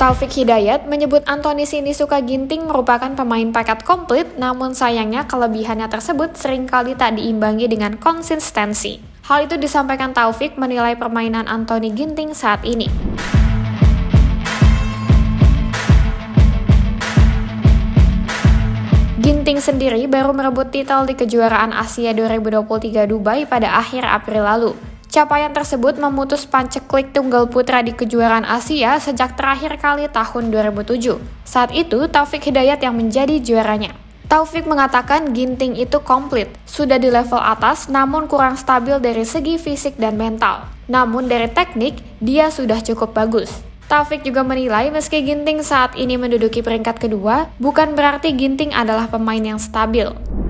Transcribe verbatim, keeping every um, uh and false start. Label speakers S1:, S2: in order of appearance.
S1: Taufik Hidayat menyebut Anthony Sinisuka Ginting merupakan pemain paket komplit, namun sayangnya kelebihannya tersebut seringkali tak diimbangi dengan konsistensi. Hal itu disampaikan Taufik menilai permainan Anthony Ginting saat ini. Ginting sendiri baru merebut titel di kejuaraan Asia dua ribu dua puluh tiga Dubai pada akhir April lalu. Capaian tersebut memutus panceklik tunggal putra di kejuaraan Asia sejak terakhir kali tahun dua ribu tujuh. Saat itu, Taufik Hidayat yang menjadi juaranya. Taufik mengatakan Ginting itu komplit, sudah di level atas namun kurang stabil dari segi fisik dan mental. Namun dari teknik, dia sudah cukup bagus. Taufik juga menilai meski Ginting saat ini menduduki peringkat kedua, bukan berarti Ginting adalah pemain yang stabil.